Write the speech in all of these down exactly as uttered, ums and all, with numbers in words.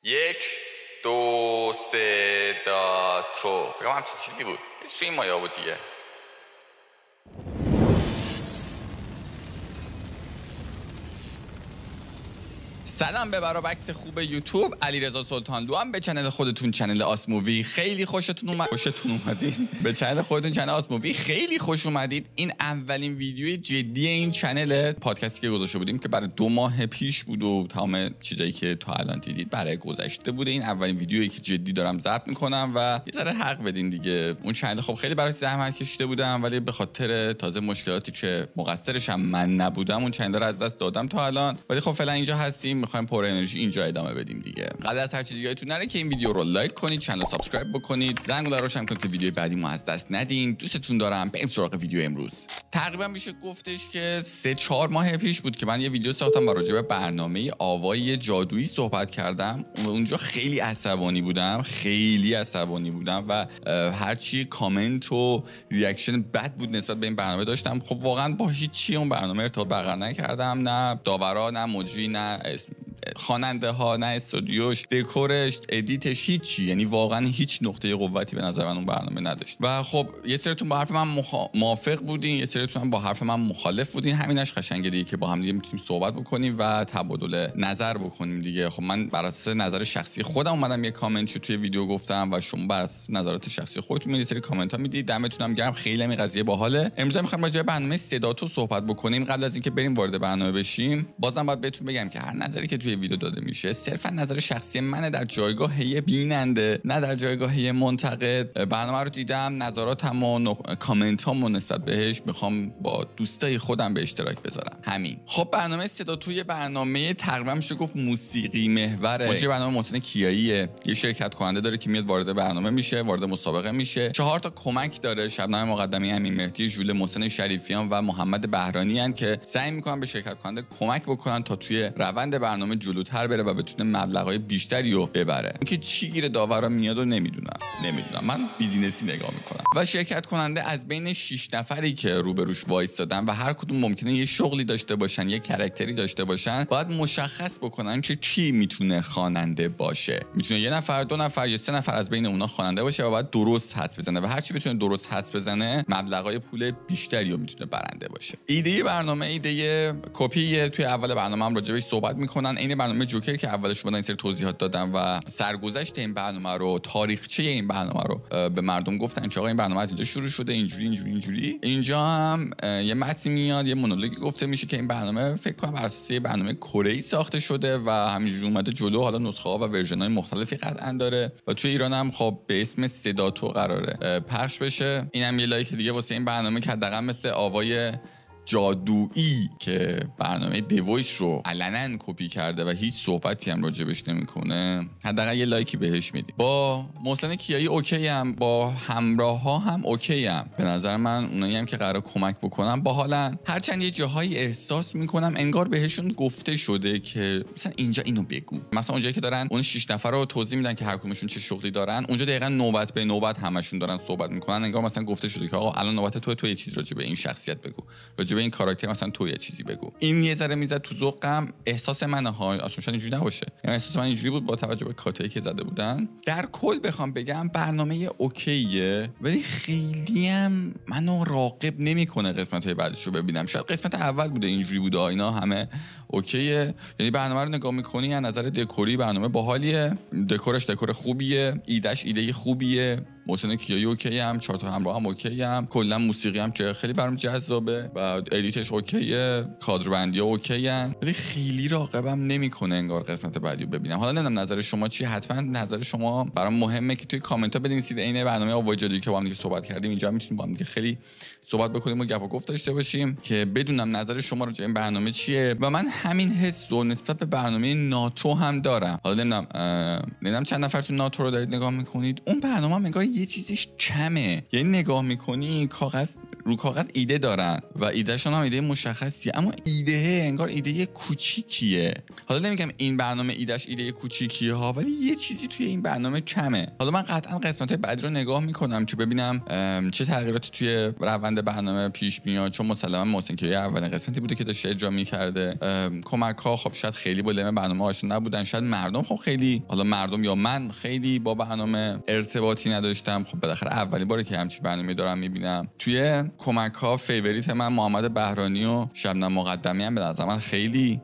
یک دو سه دا تو بگم همچین چیزی بود. توی این مایا بود دیگه. سلام به برابکس خوب یوتیوب، علیرضا سلطانلو هم به چنل خودتون، چنل آسمووی خیلی خوشتون اومد خوشتون اومدین به چنل خودتون، چنل آسمووی خیلی خوش اومدید. این اولین ویدیوی جدی این چنل پادکستی که گذاشته بودیم که برای دو ماه پیش بود و تمام چیزایی که تا الان دیدید برای گذشته بوده. این اولین ویدیویی که جدی دارم ضبط میکنم و یه ذره حق بدین دیگه. اون چنل خب خیلی براش زحمت کشیده بودم، ولی به خاطر تازه مشکلاتی که مقصرش هم من نبودم اون چنل رو از دست دادم تا الان، ولی خب فعلا اینجا هستیم، میخوایم پر انرژی اینجا ادامه بدیم دیگه. قبل از هر چیزی یادتون نره که این ویدیو رو لایک کنید، چنل سابسکرایب بکنید، زنگوله رو روشن کنید که ویدیو بعدی ما از دست ندین. دوستتون دارم. بریم سراغ ویدیو امروز. تقریبا میشه گفتش که سه چهار ماه پیش بود که من یه ویدیو ساختم و راجع به برنامه آوای جادویی صحبت کردم. اونجا خیلی عصبانی بودم، خیلی عصبانی بودم و هرچی کامنت و ریاکشن بد بود نسبت به این برنامه داشتم. خب واقعا با هیچی اون برنامه ارتباط برقرار نکردم، نه داورا، نه مجری، نه خواننده ها، نه استودیوش، دکورش، ادیتش، هیچی. یعنی واقعا هیچ نقطه قوتی به نظر من اون برنامه نداشت. و خب یه سریتون با حرف من مخا... موافق بودین، یه سریتون با حرف من مخالف بودین. همینش قشنگه دیگه که با هم دیگه میتونیم صحبت بکنیم و تبادل نظر بکنیم دیگه. خب من بر اساس نظر شخصی خودم اومدم یه کامنتی توی ویدیو گفتم و شما بر اساس نظرات شخصی خودتون یه سری کامنت ها میدید. دمتون هم گرم، خیلی این قضیه باحاله. امروز میخوایم راجع به برنامه صدا تو صحبت بکنیم. قبل از اینکه بریم وارد برنامه بشیم، بازم باید بهتون بگم که هر نظری که توی ویدیو داده میشه صرفا نظر شخصی منه، در جایگاه یه بیننده، نه در جایگاه یه منتقد. برنامه رو دیدم، نظراتم و نق... کامنتامو نسبت بهش میخوام با دوستای خودم به اشتراک بذارم. همین. خب برنامه صدا توی برنامه تقریبا میشه گفت موسیقی محوره. مجری برنامه محسن کیاییه، یه شرکت کننده داره که میاد وارد برنامه میشه، وارد مسابقه میشه. چهار تا کمک داره، شبنم مقدمی، امین مهدی، ژول، محسن شریفیان و محمد بهرانی ان که سعی میکنن به شرکت کننده کمک بکنن تا توی روند برنامه جلوتر بره و بتونه مبلغای بیشتری رو ببره. اینکه چی گیر داورا میاد و نمیدونم نمیدونم من بیزینسی نگاه میکنم. و شرکت کننده از بین شش نفری که روبروش وایسادن و هر کدوم ممکنه یه شغلی داشته باشن، یه کاراکتری داشته باشن، باید مشخص بکنن که کی میتونه خواننده باشه. میتونه یه نفر، دو نفر یا سه نفر از بین اونها خواننده باشه و باید درست حدس بزنه و هر چی بتونه درست حدس بزنه مبلغای پول بیشتری رو میتونه برنده باشه. ایده برنامه ایده کپی توی اول برنامه هم راجع بهش صحبت میکنن. این برنامه جوکر که اولش اومدن این سری توضیحات دادن و سرگذشت این برنامه رو، تاریخچه این برنامه رو به مردم گفتن که آقا این برنامه از اینجا شروع شده، اینجوری اینجوری اینجوری. اینجا هم یه متن میاد، یه مونولوگی گفته میشه که این برنامه فکر کنم بر اساس برنامه کره‌ای ساخته شده و همینجوری اومده جلو. حالا نسخه ها و ورژن های مختلفی قطعا داره و توی ایران هم خب به اسم صدا تو قراره پخش بشه. اینم یه لایک دیگه واسه این برنامه که حداقل مثل آوای جادویی که برنامه دیویس رو علنا کپی کرده و هیچ صحبتی هم راجبش نمیکنه، حداقل یه لایکی بهش میدیم. با محسن کیایی اوکی هم، با همراه ها هم اوکی هم. به نظر من اونایی هم که قرار کمک بکنم باحالن، هرچند یه جاهایی احساس میکنم انگار بهشون گفته شده که مثلا اینجا اینو بگو. مثلا اونجایی که دارن اون شش نفر رو توضیح میدن که هر کدومشون چه شغلی دارن، اونجا دقیقاً نوبت به نوبت همشون دارن صحبت میکنن. انگار مثلا گفته شده که آقا الان نوبت تو، تو یه چیز راجع به این شخصیت بگو، راجع به این کاراکتر مثلا تو یه چیزی بگو. این یه ذره میزد تو ذوقم. احساس منه ها، اصلا شاید اینجوری نباشه، یعنی احساس من اینجوری بود با توجه به کاتایی که زده بودن. در کل بخوام بگم برنامه اوکیه، ولی خیلی هم منو راغب نمیکنه قسمت‌های بعدش رو ببینم. شاید قسمت اول بوده اینجوری بوده، اینا همه اوکیه. یعنی برنامه رو نگاه می‌کنی از نظر دکوری برنامه باحالیه، دکورش دکور خوبیه، ایدهش ایده خوبیه، محسن کیایی اوکی هم، چهار تا همراه هم اوکی هم، کلا موسیقی هم که خیلی برام جذابه و ادیتش اوکیه، کادربندی ها اوکی ان، ولی خیلی راغبم نمیکنه انگار قسمت بعدی رو ببینم. حالا نمیدونم نظر شما چی، حتما نظر شما برام مهمه که توی کامنت ها بنویسید. عین برنامه آوای جادویی که با هم دیگه صحبت کردیم، اینجا میتونیم با هم دیگه خیلی صحبت بکنیم و گپ و گفت داشته باشیم که بدونم نظر شما راجع به این برنامه چیه. و من همین حس رو نسبت به برنامه ناتو هم دارم. حالا نمیدونم نمیدونم چند نفرتون ناتو رو دارید نگاه میکنید. اون برنامه هم انگار یه چیزیش کمه. یعنی نگاه میکنی کاغذ رو کاغذ ایده دارن و ایدهشون هم ایده مشخصیه، اما ایده انگار ایده کوچیکیه. حالا نمیگم این برنامه ایدهش ایده کوچیکیه ها، ولی یه چیزی توی این برنامه کمه. حالا من قطعا قسمت‌های بعدی رو نگاه میکنم که ببینم چه تغییراتی توی روند برنامه پیش میاد، چون مسلما محسن کیایی اولین قسمتی بوده که داشته اجرا میکرده. کمک ها خب شاید خیلی با لم برنامه آشنا نبودن، شاید مردم خب خیلی، حالا مردم یا من خیلی با برنامه ارتباطی نداشتم. خب بالاخره اولین باره که همچین برنامه‌ای دارم میبینم. توی کمک ها فیوریت من محمد بهرانی و شبنم مقدمی هم به نظر من خیلی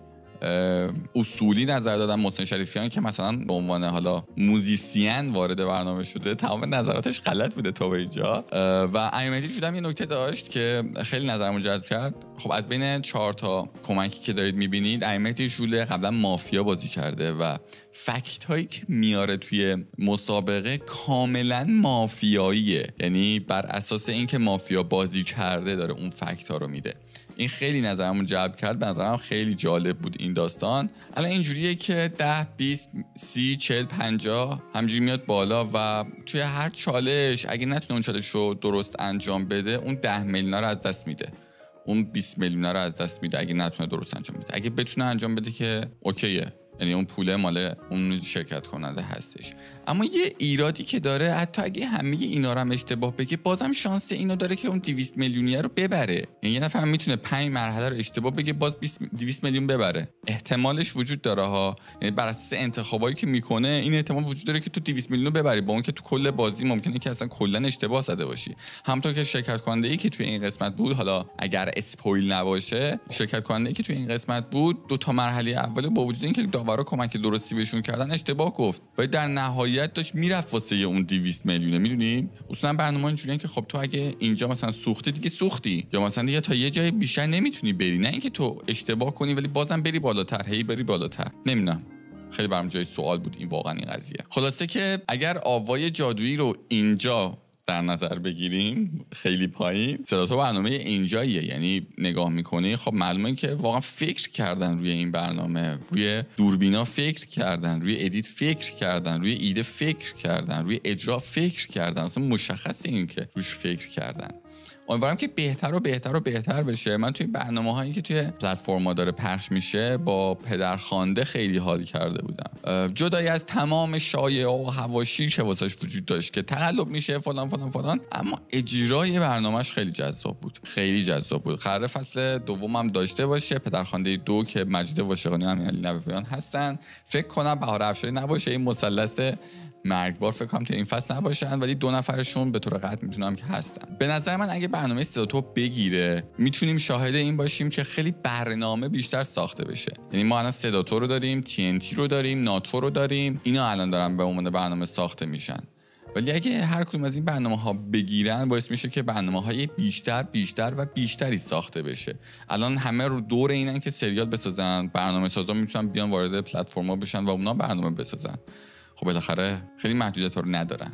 اصولی نظر دادن. محسن شریفیان که مثلا به عنوان حالا موزیسین وارد برنامه شده، تمام نظراتش غلط بوده تا به اینجا. و ایمتی شدم یه نکته داشت که خیلی نظرمو جذب کرد. خب از بین چهار تا کمکی که دارید میبینید، ایمتی شوله قبلا مافیا بازی کرده و فکت هایی که میاره توی مسابقه کاملا مافیاییه، یعنی بر اساس اینکه مافیا بازی کرده داره اون فکت ها رو میده. این خیلی نظرمو جلب کرد، به نظرم خیلی جالب بود این داستان. الان اینجوریه که ده بیست سی چهل پنجاه همجوری میاد بالا و توی هر چالش اگه نتونه اون چالش رو درست انجام بده، اون ده میلیون رو از دست میده، اون بیست میلیون رو از دست میده اگه نتونه درست انجام بده. اگه بتونه انجام بده که اوکیه، یعنی اون پوله مال اون شرکت کننده هستش. اما یه ایرادی که داره، حتی اگه همه اینا رو هم اشتباه بگه، بازم شانس اینو داره که اون دویست میلیونیه رو ببره. یعنی یه نفر میتونه پنج مرحله رو اشتباه بگه باز دویست میلیون ببره. احتمالش وجود داره ها، یعنی بر اساس انتخابایی که میکنه این احتمال وجود داره که تو دویست میلیون رو ببری، با اون که تو کل بازی ممکنه که اصلا کلا اشتباه زده باشی. همونطور که شرکت کننده ای که توی این قسمت بود، حالا اگر اسپویل نباشه، شرکت کننده ای که توی این قسمت بود دو تا مرحله اول با وجود اینکه داورا کمک درستی بهشون کردن اشتباه گفت، ولی در نهایت داشت میرفت واسه اون دویست میلیونه. میدونید اصلا برنامه اینجوریه که خب تو اگه اینجا مثلا سوختی دیگه سوختی، یا مثلا دیگه تا یه جای بیشتر نمیتونی بری، نه اینکه تو اشتباه کنی ولی بازم بری بالاتر، هی بری بالاتر. نمیدونم، خیلی برام جای سوال بود این واقعا این قضیه. خلاصه که اگر آوای جادویی رو اینجا در نظر بگیریم خیلی پایین، صدا تو برنامه اینجاییه. یعنی نگاه میکنی خب معلومه که واقعا فکر کردن روی این برنامه، روی دوربینا فکر کردن، روی ادیت فکر کردن، روی ایده فکر کردن، روی اجرا فکر کردن. اصلا مشخصه این که روش فکر کردن. امیدوارم که بهتر و بهتر و بهتر بشه. من توی برنامه‌هایی که توی پلتفرم‌ها داره پخش میشه با پدرخوانده خیلی حال کرده بودم، جدای از تمام شایعه و حواشی که واسش وجود داشت که تقلب میشه فلان فلان فلان، اما اجرای برنامه‌اش خیلی جذاب بود، خیلی جذاب بود. قرار فصل دومم داشته باشه، پدرخوانده دو که مجید واشقانی و امیرعلی نویان هستن. فکر کنم بهار افشاری نباشه، این مثلث مرگبار فکر کنم تو این فصل نباشن، ولی دو نفرشون به طور قطع میتونم که هستن. به نظر من اگه برنامه صدا تو بگیره، میتونیم شاهد این باشیم که خیلی برنامه بیشتر ساخته بشه. یعنی ما الان صدا تو رو داریم، تی ان تی رو داریم، ناتو رو داریم، اینا الان دارن به عنوان برنامه ساخته میشن. ولی اگه هر کدوم از این برنامه‌ها بگیرن، باعث میشه که برنامه‌های بیشتر بیشتر و بیشتری ساخته بشه. الان همه رو دور اینن که سریال بسازن، برنامه سازا میتونن بیان وارد پلتفرم‌ها بشن و اونا برنامه بسازن. خب بالاخره خیلی محدودیت رو ندارن.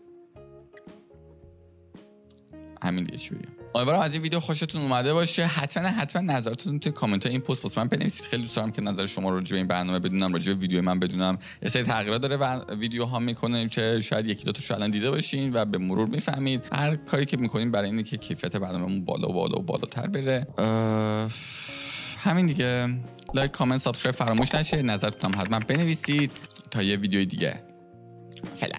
همین دیگه چی بگم. امیدوارم از این ویدیو خوشتون اومده باشه. حتما حتما نظراتتون توی کامنت های این پست واسه من بنویسید. خیلی دوست دارم که نظر شما راجع به این برنامه بدونم، راجع به ویدیو من بدونم. یه سری تغییرات داره و ویدیو ها میکنه که شاید یکی دو تاشو الان دیده باشین و به مرور میفهمید. هر کاری که میکنیم برای اینه که کیفیت برنامه‌مون بالا و بالا و بالاتر بره. همین دیگه. لایک، کامنت، سابسکرایب فراموش نشه. نظرتون هم حتما بنویسید تا یه ویدیوی دیگه. فعلا